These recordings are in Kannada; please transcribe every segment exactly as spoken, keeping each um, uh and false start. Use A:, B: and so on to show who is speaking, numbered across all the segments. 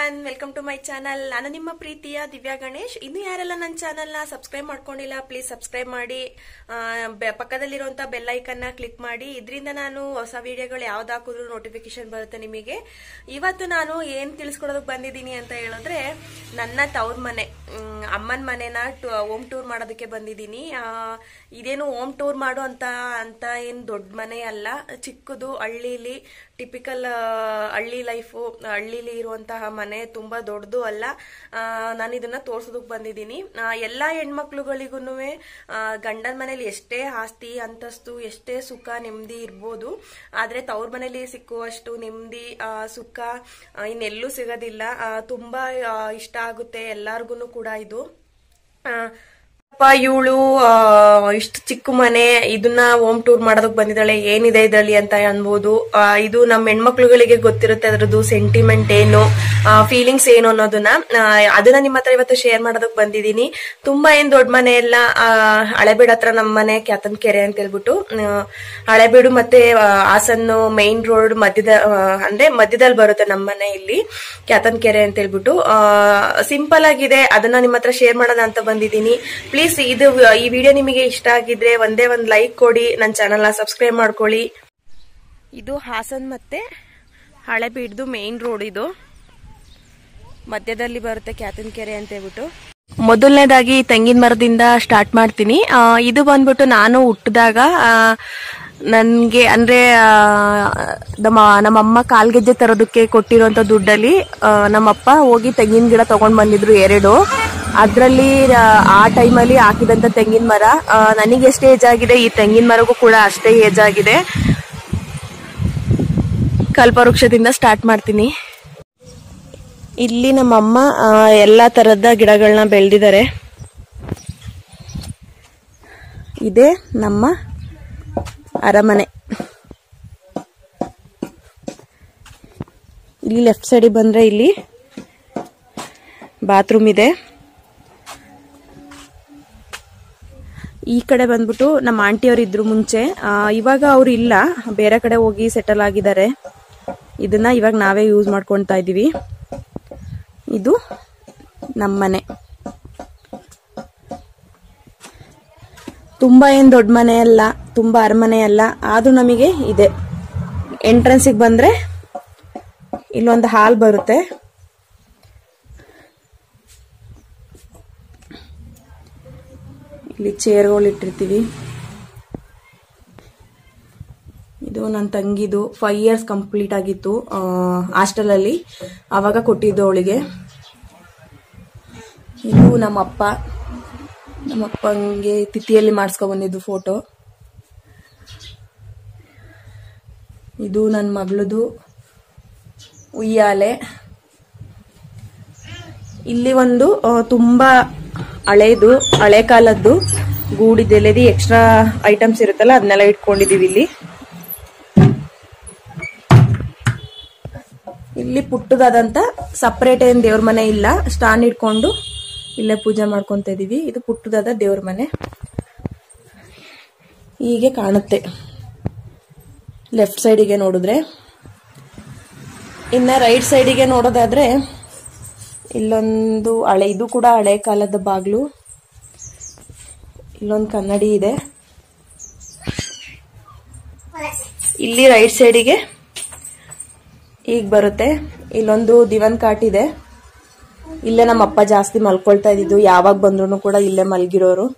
A: Everyone, welcome to my channel. ನಾನು ನಿಮ್ಮ ಪ್ರೀತಿಯ ದಿವ್ಯಾ ಗಣೇಶ್. ಇನ್ನು ಯಾರೆಲ್ಲ ನನ್ನ ಚಾನಲ್ ನ ಸಬ್ಸ್ಕ್ರೈಬ್ ಮಾಡ್ಕೊಂಡಿಲ್ಲ, ಪ್ಲೀಸ್ ಸಬ್ಸ್ಕ್ರೈಬ್ ಮಾಡಿ, ಪಕ್ಕದಲ್ಲಿರುವಂತಹ ಬೆಲ್ ಐಕನ್ ನ ಕ್ಲಿಕ್ ಮಾಡಿ. ಇದರಿಂದ ನಾನು ಹೊಸ ವಿಡಿಯೋಗಳು ಯಾವ್ದು ಹಾಕಿದ್ರು ನೋಟಿಫಿಕೇಶನ್ ಬರುತ್ತೆ ನಿಮಗೆ. ಇವತ್ತು ನಾನು ಏನ್ ತಿಳಿಸ್ಕೊಡೋದಕ್ಕೆ ಬಂದಿದ್ದೀನಿ ಅಂತ ಹೇಳಿದ್ರೆ, ನನ್ನ ತವ್ರ ಮನೆ ಅಮ್ಮನ ಮನೆನ ಹೋಮ್ ಟೂರ್ ಮಾಡೋದಕ್ಕೆ ಬಂದಿದ್ದೀನಿ. ಇದೇನು ಹೋಮ್ ಟೂರ್ ಮಾಡೋ ಅಂತ ಅಂತ ಏನ್ ದೊಡ್ಡ ಮನೆ ಅಲ್ಲ, ಚಿಕ್ಕದು ಹಳ್ಳಿಲಿ ಟಿಪಿಕಲ್ ಹಳ್ಳಿ ಲೈಫು, ಹಳ್ಳಿಲಿ ಇರುವಂತಹ ಮನೆ, ತುಂಬಾ ದೊಡ್ಡದು ಅಲ್ಲ. ನಾನು ಇದನ್ನ ತೋರ್ಸೋದಕ್ ಬಂದಿದ್ದೀನಿ. ಎಲ್ಲಾ ಹೆಣ್ಮಕ್ಳುಗಳಿಗೂ ಗಂಡನ ಮನೇಲಿ ಎಷ್ಟೇ ಆಸ್ತಿ ಅಂತಸ್ತು, ಎಷ್ಟೇ ಸುಖ ನೆಮ್ಮದಿ ಇರ್ಬೋದು, ಆದ್ರೆ ತವ್ರ ಮನೇಲಿ ಸಿಕ್ಕುವಷ್ಟು ನೆಮ್ಮದಿ ಸುಖ ಇನ್ನೆಲ್ಲೂ ಸಿಗೋದಿಲ್ಲ. ತುಂಬಾ ಇಷ್ಟ ಆಗುತ್ತೆ ಎಲ್ಲಾರ್ಗು ಕೂಡ ಇದು. ಇವಳು ಇಷ್ಟು ಚಿಕ್ಕ ಮನೆ, ಇದನ್ನ ಹೋಮ್ ಟೂರ್ ಮಾಡೋದಕ್ ಬಂದಿದ್ದಾಳೆ, ಏನಿದೆ ಇದರಲ್ಲಿ ಅಂತ ಅನ್ಬೋದು. ಇದು ನಮ್ಮ ಹೆಣ್ಮಕ್ಳುಗಳಿಗೆ ಗೊತ್ತಿರುತ್ತೆ ಅದ್ರದ್ದು ಸೆಂಟಿಮೆಂಟ್ ಏನು, ಫೀಲಿಂಗ್ಸ್ ಏನು ಅನ್ನೋದನ್ನ. ಅದನ್ನ ನಿಮ್ಮ ಹತ್ರ ಇವತ್ತು ಶೇರ್ ಮಾಡೋದಕ್ ಬಂದಿದ್ದೀನಿ. ತುಂಬಾ ಏನ್ ದೊಡ್ಡ ಮನೆ ಎಲ್ಲ, ಹಳೆಬೀಡು ಹತ್ರ ನಮ್ಮ ಮನೆ ಕ್ಯಾತನ್ ಕೆರೆ ಅಂತ ಹೇಳ್ಬಿಟ್ಟು, ಹಳೆಬೀಡು ಮತ್ತೆ ಹಾಸನ್ನು ಮೈನ್ ರೋಡ್ ಮಧ್ಯದ ಅಂದ್ರೆ ಮಧ್ಯದಲ್ಲಿ ಬರುತ್ತೆ ನಮ್ಮ ಮನೆ ಇಲ್ಲಿ, ಕ್ಯಾತನ್ ಕೆರೆ ಅಂತ ಹೇಳ್ಬಿಟ್ಟು. ಸಿಂಪಲ್ ಆಗಿದೆ, ಅದನ್ನ ನಿಮ್ಮ ಹತ್ರ ಶೇರ್ ಮಾಡೋಣ ಅಂತ ಬಂದಿದ್ದೀನಿ. ಪ್ಲೀಸ್ ಇದು ಈ ವಿಡಿಯೋ ನಿಮಗೆ ಇಷ್ಟ ಆಗಿದ್ರೆ ಒಂದೇ ಒಂದ್ ಲೈಕ್ ಕೊಡಿ, ನನ್ನ ಚಾನಲ್ ನ ಸಬ್ಸ್ಕ್ರೈಬ್ ಮಾಡ್ಕೊಳ್ಳಿ. ಇದು ಹಾಸನ್ ಮತ್ತೆ ಹಳೆಬೀಡ್ದು ಮೇನ್ ರೋಡ್, ಇದು ಮಧ್ಯದಲ್ಲಿ ಬರುತ್ತೆ ಕ್ಯಾತನ್ ಕೆರೆ ಅಂತ ಹೇಳ್ಬಿಟ್ಟು. ಮೊದಲನೇದಾಗಿ ತೆಂಗಿನ ಮರದಿಂದ ಸ್ಟಾರ್ಟ್ ಮಾಡ್ತೀನಿ. ಇದು ಬಂದ್ಬಿಟ್ಟು ನಾನು ಹುಟ್ಟಿದಾಗ ನನ್ಗೆ ಅಂದ್ರೆ ನಮ್ಮ ನಮ್ಮಮ್ಮ ಕಾಲ್ಗೆಜ್ಜೆ ತರೋದಕ್ಕೆ ಕೊಟ್ಟಿರುವಂತ ದುಡ್ಡಲ್ಲಿ ನಮ್ಮಪ್ಪ ಹೋಗಿ ತೆಂಗಿನ ಗಿಡ ತಗೊಂಡ್ ಬಂದಿದ್ರು ಎರಡು. ಅದ್ರಲ್ಲಿ ಆ ಟೈಮಲ್ಲಿ ಹಾಕಿದಂತ ತೆಂಗಿನ ಮರ, ನನಗೆ ಎಷ್ಟು ಏಜ್ ಆಗಿದೆ ಈ ತೆಂಗಿನ ಮರಗೂ ಕೂಡ ಅಷ್ಟೇ ಏಜ್ ಆಗಿದೆ. ಕಲ್ಪವೃಕ್ಷದಿಂದ ಸ್ಟಾರ್ಟ್ ಮಾಡ್ತೀನಿ. ಇಲ್ಲಿ ನಮ್ಮಮ್ಮ ಎಲ್ಲಾ ತರದ ಗಿಡಗಳನ್ನ ಬೆಳೆದಿದ್ದಾರೆ. ಇದೇ ನಮ್ಮ ಅರಮನೆ. ಇಲ್ಲಿ ಲೆಫ್ಟ್ ಸೈಡ್ ಬಂದ್ರೆ ಇಲ್ಲಿ ಬಾತ್ರೂಮ್ ಇದೆ. ಈ ಕಡೆ ಬಂದ್ಬಿಟ್ಟು ನಮ್ಮ ಆಂಟಿಯವರು ಇದ್ರು ಮುಂಚೆ, ಇವಾಗ ಅವ್ರು ಇಲ್ಲ, ಬೇರೆ ಕಡೆ ಹೋಗಿ ಸೆಟಲ್ ಆಗಿದ್ದಾರೆ. ಇದನ್ನ ಇವಾಗ ನಾವೇ ಯೂಸ್ ಮಾಡ್ಕೊಳ್ತಾ ಇದೀವಿ. ಇದು ನಮ್ಮನೆ. ತುಂಬಾ ಏನ್ ದೊಡ್ಡ ಮನೆ ಅಲ್ಲ, ತುಂಬಾ ಅರಮನೆ ಅಲ್ಲ, ಆದ್ರೂ ನಮಗೆ ಇದೆ. ಎಂಟ್ರೆನ್ಸಿಗೆ ಬಂದ್ರೆ ಇಲ್ಲೊಂದು ಹಾಲ್ ಬರುತ್ತೆ. ಇಲ್ಲಿ ಚೇರ್ಗಳು ಇಟ್ಟಿರ್ತೀವಿ. ಇದು ನನ್ನ ತಂಗಿದು ಫೈವ್ ಇಯರ್ಸ್ ಕಂಪ್ಲೀಟ್ ಆಗಿತ್ತು ಹಾಸ್ಟೆಲ್ ಅಲ್ಲಿ, ಅವಾಗ ಕೊಟ್ಟಿದ್ದು ಅವಳಿಗೆ. ಇದು ನಮ್ಮಪ್ಪ, ನಮ್ಮಪ್ಪಂಗೆ ತಿಥಿಯಲ್ಲಿ ಮಾಡಿಸ್ಕೊ ಬಂದಿದ್ದು ಫೋಟೋ. ಇದು ನನ್ನ ಮಗಳದು ಉಯ್ಯಾಲೆ. ಇಲ್ಲಿ ಒಂದು ತುಂಬಾ ಹಳೇದು ಹಳೆ ಕಾಲದ್ದು ಗೂಡಿದೆಲೆದಿ ಎಕ್ಸ್ಟ್ರಾ ಐಟಮ್ಸ್ ಇರುತ್ತಲ್ಲ, ಅದನ್ನೆಲ್ಲ ಇಟ್ಕೊಂಡಿದೀವಿ ಇಲ್ಲಿ. ಇಲ್ಲಿ ಪುಟ್ಟದಾದಂತ ಸಪರೇಟ್ ಏನ್ ದೇವ್ರ ಮನೆ ಇಲ್ಲ, ಸ್ಟಾಂಡ್ ಇಟ್ಕೊಂಡು ಇಲ್ಲೇ ಪೂಜೆ ಮಾಡ್ಕೊಂತ ಇದೀವಿ. ಇದು ಪುಟ್ಟದಾದ ದೇವ್ರ ಮನೆ, ಹೀಗೆ ಕಾಣುತ್ತೆ ಲೆಫ್ಟ್ ಸೈಡಿಗೆ ನೋಡಿದ್ರೆ. ಇನ್ನ ರೈಟ್ ಸೈಡಿಗೆ ನೋಡೋದಾದ್ರೆ ಇಲ್ಲೊಂದು ಹಳೆ, ಇದು ಕೂಡ ಹಳೆ ಕಾಲದ ಬಾಗ್ಲು. ಇಲ್ಲೊಂದು ಕನ್ನಡಿ ಇದೆ. ಇಲ್ಲಿ ರೈಟ್ ಸೈಡಿಗೆ ಈಗ ಬರುತ್ತೆ. ಇಲ್ಲೊಂದು ದಿವನ್ ಕಾಟ್ ಇದೆ. ಇಲ್ಲೇ ನಮ್ಮ ಅಪ್ಪ ಜಾಸ್ತಿ ಮಲ್ಕೊಳ್ತಾ ಇದ್ದಿದ್ದು, ಯಾವಾಗ ಬಂದ್ರು ಕೂಡ ಇಲ್ಲೇ ಮಲ್ಗಿರೋರು.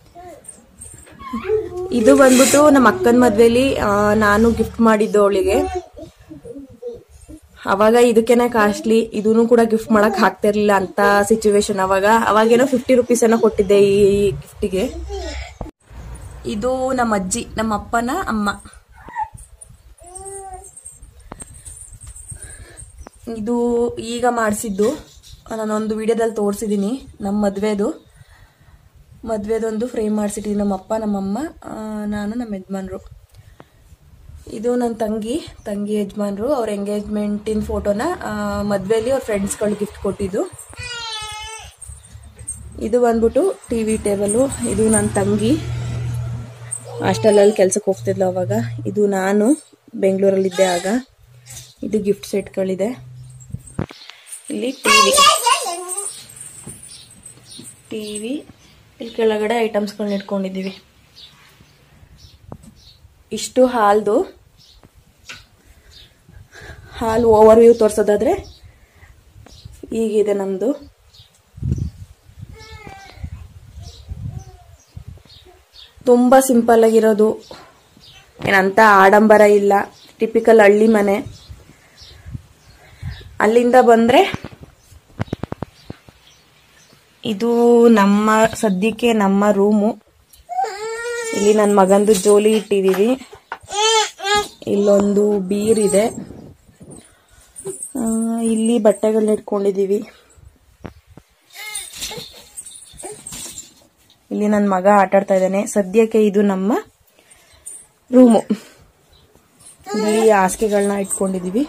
A: ಇದು ಬಂದ್ಬಿಟ್ಟು ನಮ್ಮ ಅಕ್ಕನ ಮದ್ವೆಲಿ ನಾನು ಗಿಫ್ಟ್ ಮಾಡಿದ್ದು ಅವಳಿಗೆ. ಅವಾಗ ಇದಕ್ಕೇನೆ ಕಾಸ್ಟ್ಲಿ, ಇದನ್ನು ಕೂಡ ಗಿಫ್ಟ್ ಮಾಡಕ್ ಆಗ್ತಿರ್ಲಿಲ್ಲ ಅಂತ ಸಿಚುವೇಶನ್. ಅವಾಗ ಅವಾಗೇನೋ ಫಿಫ್ಟಿ ರುಪೀಸ್ ಏನೋ ಕೊಟ್ಟಿದ್ದೆ ಈ ಗಿಫ್ಟಿಗೆ. ಇದು ನಮ್ಮ ಅಜ್ಜಿ, ನಮ್ಮ ಅಪ್ಪನ ಅಮ್ಮ. ಇದು ಈಗ ಮಾಡಿಸಿದ್ದು, ನಾನೊಂದು ವಿಡಿಯೋದಲ್ಲಿ ತೋರಿಸಿದೀನಿ. ನಮ್ಮ ಮದ್ವೆದು ಮದ್ವೆದೊಂದು ಫ್ರೇಮ್ ಮಾಡಿಸಿಟ್ಟಿದ್ದೀನಿ. ನಮ್ಮ ಅಪ್ಪ, ನಮ್ಮಮ್ಮ, ನಾನು, ನಮ್ಮ ಯಜಮಾನ್ರು. ಇದು ನನ್ನ ತಂಗಿ ತಂಗಿ ಯಜಮಾನ್ರು. ಅವ್ರ ಎಂಗೇಜ್ಮೆಂಟಿನ ಫೋಟೋನ ಮದ್ವೆಲಿ ಅವ್ರ ಫ್ರೆಂಡ್ಸ್ಗಳು ಗಿಫ್ಟ್ ಕೊಟ್ಟಿದ್ದು. ಇದು ಬಂದ್ಬಿಟ್ಟು ಟಿವಿ ಟೇಬಲು. ಇದು ನನ್ನ ತಂಗಿ ಹಾಸ್ಟೆಲಲ್ಲಿ ಕೆಲ್ಸಕ್ಕೆ ಹೋಗ್ತಿದ್ಲು ಅವಾಗ. ಇದು ನಾನು ಬೆಂಗಳೂರಲ್ಲಿದ್ದೆ ಆಗ. ಇದು ಗಿಫ್ಟ್ ಸೆಟ್ಗಳಿದೆ. ಇಲ್ಲಿ ಟಿವಿ ಟಿವಿ ಇಲ್ಲಿ ಕೆಳಗಡೆ ಐಟಮ್ಸ್ಗಳನ್ನ ಇಟ್ಕೊಂಡಿದ್ದೀವಿ. ಇಷ್ಟು ಹಾಲ್ದು. ಹಾಲು ಓವರ್ ವ್ಯೂ ತೋರಿಸೋದಾದ್ರೆ ಹೀಗಿದೆ ನಮ್ದು. ತುಂಬಾ ಸಿಂಪಲ್ ಆಗಿರೋದು, ಏನಂತ ಆಡಂಬರ ಇಲ್ಲ, ಟಿಪಿಕಲ್ ಹಳ್ಳಿ ಮನೆ. ಅಲ್ಲಿಂದ ಬಂದ್ರೆ ಇದು ನಮ್ಮ ಸದ್ಯಕ್ಕೆ ನಮ್ಮ ರೂಮು. ಇಲ್ಲಿ ನನ್ನ ಮಗಂದು ಜೋಲಿ ಇಟ್ಟಿದೀವಿ. ಇಲ್ಲೊಂದು ಬೀರ್ ಇದೆ. ಇಲ್ಲಿ ಬಟ್ಟೆಗಳನ್ನ ಇಟ್ಕೊಂಡಿದೀವಿ. ಇಲ್ಲಿ ನನ್ನ ಮಗ ಆಟ ಆಡ್ತಾ ಇದ್ದಾನೆ. ಸದ್ಯಕ್ಕೆ ಇದು ನಮ್ಮ ರೂಮು. ಇಲ್ಲಿ ಹಾಸಿಗೆಗಳನ್ನ ಇಟ್ಕೊಂಡಿದೀವಿ.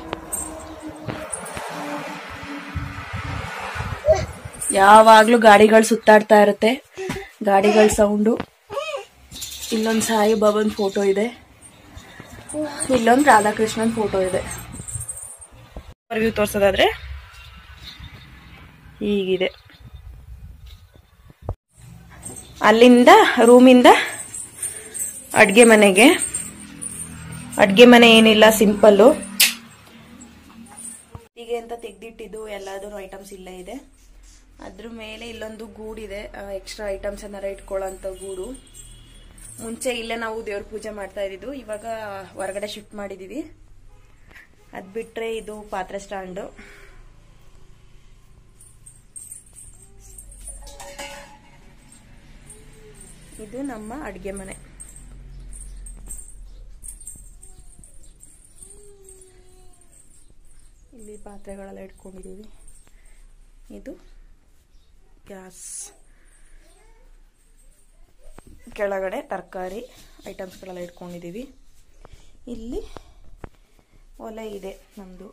A: ಯಾವಾಗ್ಲೂ ಗಾಡಿಗಳು ಸುತ್ತಾಡ್ತಾ ಇರುತ್ತೆ, ಗಾಡಿಗಳ ಸೌಂಡು. ಇಲ್ಲೊಂದು ಸಾಯಿಬಾಬನ್ ಫೋಟೋ ಇದೆ, ಇಲ್ಲೊಂದು ರಾಧಾಕೃಷ್ಣನ್ ಫೋಟೋ ಇದೆ. ವ್ಯೂ ತೋರ್ಸೋದಾದ್ರೆ ಹೀಗಿದೆ. ಅಲ್ಲಿಂದ ರೂಮಿಂದ ಅಡ್ಗೆ ಮನೆಗೆ. ಅಡ್ಗೆ ಮನೆ ಏನಿಲ್ಲ, ಸಿಂಪಲ್ಲು. ಹೀಗೆ ಅಂತ ತೆಗ್ದಿಟ್ಟಿದ್ದು ಎಲ್ಲಾದ್ರೂ ಐಟಮ್ಸ್ ಇಲ್ಲೇ ಇದೆ. ಅದ್ರ ಮೇಲೆ ಇಲ್ಲೊಂದು ಗೂಡಿದೆ, ಎಕ್ಸ್ಟ್ರಾ ಐಟಮ್ಸ್ ಏನಾರ ಇಟ್ಕೊಳ್ಳೋಂಥ ಗೂಡು. ಮುಂಚೆ ಇಲ್ಲೇ ನಾವು ದೇವ್ರ ಪೂಜೆ ಮಾಡ್ತಾ ಇದ್ದಿದ್ದು, ಇವಾಗ ಹೊರಗಡೆ ಶಿಫ್ಟ್ ಮಾಡಿದೀವಿ. ಅದ್ ಬಿಟ್ರೆ ಇದು ಪಾತ್ರೆ ಸ್ಟ್ಯಾಂಡು. ಇದು ನಮ್ಮ ಅಡ್ಗೆ ಮನೆ. ಇಲ್ಲಿ ಪಾತ್ರೆಗಳೆಲ್ಲ ಇಟ್ಕೊಂಡಿದೀವಿ. ಇದು ಗ್ಯಾಸ್. ಕೆಳಗಡೆ ತರಕಾರಿ ಐಟಮ್ಸ್ಗಳೆಲ್ಲ ಇಟ್ಕೊಂಡಿದೀವಿ. ಇಲ್ಲಿ ಒಲೆ ಇದೆ ನಮ್ದು.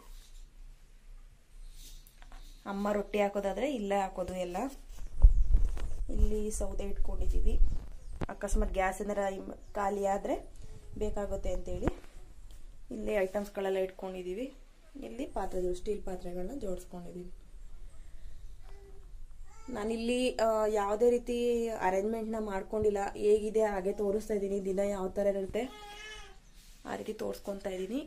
A: ಅಮ್ಮ ರೊಟ್ಟಿ ಹಾಕೋದಾದ್ರೆ ಇಲ್ಲೇ ಹಾಕೋದು ಎಲ್ಲ. ಇಲ್ಲಿ ಸೌದೆ ಇಟ್ಕೊಂಡಿದೀವಿ, ಅಕಸ್ಮಾತ್ ಗ್ಯಾಸ್ ಏನಾರ ಖಾಲಿ ಆದ್ರೆ ಬೇಕಾಗುತ್ತೆ ಅಂತೇಳಿ. ಇಲ್ಲಿ ಐಟಮ್ಸ್ಗಳೆಲ್ಲ ಇಟ್ಕೊಂಡಿದೀವಿ. ಇಲ್ಲಿ ಪಾತ್ರೆಗಳು, ಸ್ಟೀಲ್ ಪಾತ್ರೆಗಳನ್ನ ಜೋಡಿಸ್ಕೊಂಡಿದೀವಿ. ನಾನಿಲ್ಲಿ ಯಾವುದೇ ರೀತಿ ಅರೇಂಜ್ಮೆಂಟ್ನ ಮಾಡ್ಕೊಂಡಿಲ್ಲ, ಹೇಗಿದೆ ಹಾಗೆ ತೋರಿಸ್ತಾ ಇದ್ದೀನಿ. ದಿನ ಯಾವ ಥರ ಇರುತ್ತೆ ಆ ರೀತಿ ತೋರಿಸ್ಕೊತಾ ಇದ್ದೀನಿ.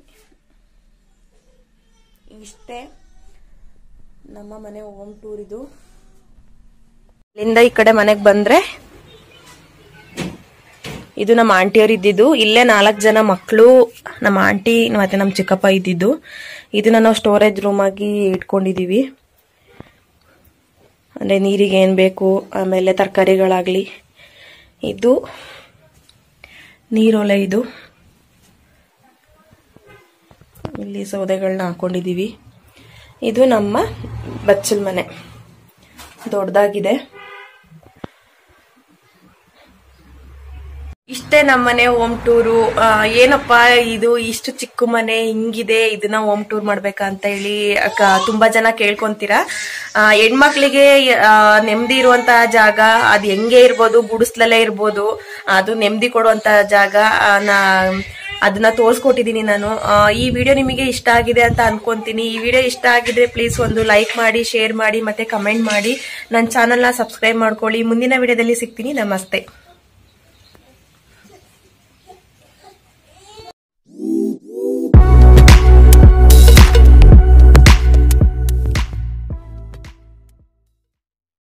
A: ಇಷ್ಟೇ ನಮ್ಮ ಮನೆ ಹೋಮ್ ಟೂರ್. ಇದು ಇಲ್ಲಿಂದ ಈ ಕಡೆ ಮನೆಗೆ ಬಂದ್ರೆ ಇದು ನಮ್ಮ ಆಂಟಿಯವ್ರು ಇದ್ದಿದ್ದು. ಇಲ್ಲೇ ನಾಲ್ಕು ಜನ ಮಕ್ಕಳು, ನಮ್ಮ ಆಂಟಿ ಮತ್ತೆ ನಮ್ಮ ಚಿಕ್ಕಪ್ಪ ಇದ್ದಿದ್ದು. ಇದನ್ನ ನಾವು ಸ್ಟೋರೇಜ್ ರೂಮ್ ಆಗಿ ಇಟ್ಕೊಂಡಿದೀವಿ. ಅಂದ್ರೆ ನೀರಿಗೆ ಏನ್ ಬೇಕು, ಆಮೇಲೆ ತರಕಾರಿಗಳಾಗ್ಲಿ. ಇದು ನೀರೊಲೆ. ಇದು ಇಲ್ಲಿ ಸೌದೆಗಳನ್ನ ಹಾಕೊಂಡಿದೀವಿ. ಇದು ನಮ್ಮ ಬಚ್ಚಲ್ ಮನೆ, ದೊಡ್ಡದಾಗಿದೆ. ಇಷ್ಟೇ ನಮ್ಮನೆ ಹೋಮ್ ಟೂರು. ಏನಪ್ಪಾ ಇದು ಇಷ್ಟು ಚಿಕ್ಕ ಮನೆ ಹಿಂಗಿದೆ, ಇದನ್ನ ಹೋಮ್ ಟೂರ್ ಮಾಡ್ಬೇಕಾ ಅಂತ ಹೇಳಿ ತುಂಬಾ ಜನ ಕೇಳ್ಕೊಂತೀರಾ. ಹೆಣ್ಮಕ್ಳಿಗೆ ನೆಮ್ಮದಿ ಇರುವಂತಹ ಜಾಗ ಅದು ಹೆಂಗೆ ಇರ್ಬೋದು, ಗುಡಿಸ್ಲಲ್ಲೇ ಇರ್ಬೋದು, ಅದು ನೆಮ್ಮದಿ ಕೊಡುವಂತ ಜಾಗ. ಅದನ್ನ ತೋರಿಸ್ಕೊಟ್ಟಿದ್ದೀನಿ ನಾನು. ಈ ವಿಡಿಯೋ ನಿಮಗೆ ಇಷ್ಟ ಆಗಿದೆ ಅಂತ ಅನ್ಕೊಂತೀನಿ. ಈ ವಿಡಿಯೋ ಇಷ್ಟ ಆಗಿದ್ರೆ ಪ್ಲೀಸ್ ಒಂದು ಲೈಕ್ ಮಾಡಿ, ಶೇರ್ ಮಾಡಿ, ಮತ್ತೆ ಕಮೆಂಟ್ ಮಾಡಿ. ನನ್ನ ಚಾನೆಲ್ನ ಸಬ್ಸ್ಕ್ರೈಬ್ ಮಾಡ್ಕೊಳ್ಳಿ. ಮುಂದಿನ ವಿಡಿಯೋದಲ್ಲಿ ಸಿಗ್ತೀನಿ. ನಮಸ್ತೆ.